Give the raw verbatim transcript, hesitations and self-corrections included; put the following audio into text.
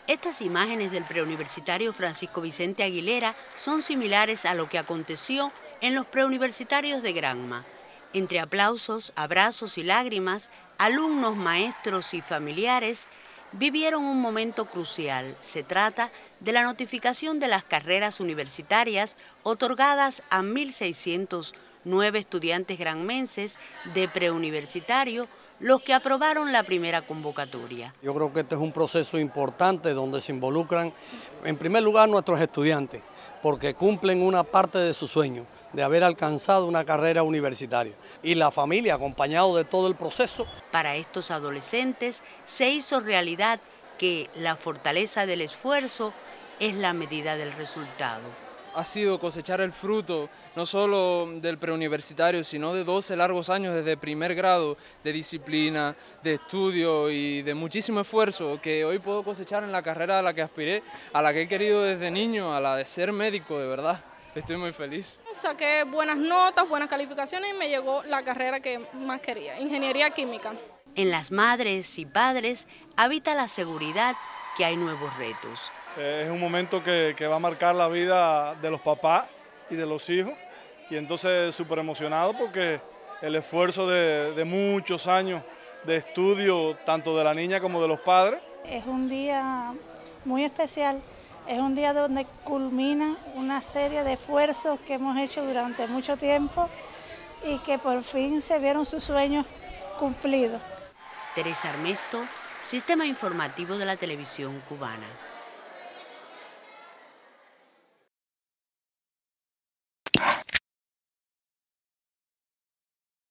Estas imágenes del preuniversitario Francisco Vicente Aguilera son similares a lo que aconteció en los preuniversitarios de Granma. Entre aplausos, abrazos y lágrimas, alumnos, maestros y familiares vivieron un momento crucial. Se trata de la notificación de las carreras universitarias otorgadas a mil seiscientos nueve estudiantes granmenses de preuniversitario, los que aprobaron la primera convocatoria. Yo creo que este es un proceso importante donde se involucran, en primer lugar, nuestros estudiantes, porque cumplen una parte de su sueño, de haber alcanzado una carrera universitaria. Y la familia, acompañado de todo el proceso. Para estos adolescentes se hizo realidad que la fortaleza del esfuerzo es la medida del resultado. Ha sido cosechar el fruto, no solo del preuniversitario, sino de doce largos años desde primer grado, de disciplina, de estudio y de muchísimo esfuerzo que hoy puedo cosechar en la carrera a la que aspiré, a la que he querido desde niño, a la de ser médico, de verdad. Estoy muy feliz. Saqué buenas notas, buenas calificaciones y me llegó la carrera que más quería, ingeniería química. En las madres y padres habita la seguridad que hay nuevos retos. Es un momento que, que va a marcar la vida de los papás y de los hijos, y entonces súper emocionado porque el esfuerzo de, de muchos años de estudio, tanto de la niña como de los padres. Es un día muy especial, es un día donde culmina una serie de esfuerzos que hemos hecho durante mucho tiempo y que por fin se vieron sus sueños cumplidos. Teresa Armesto, Sistema Informativo de la Televisión Cubana.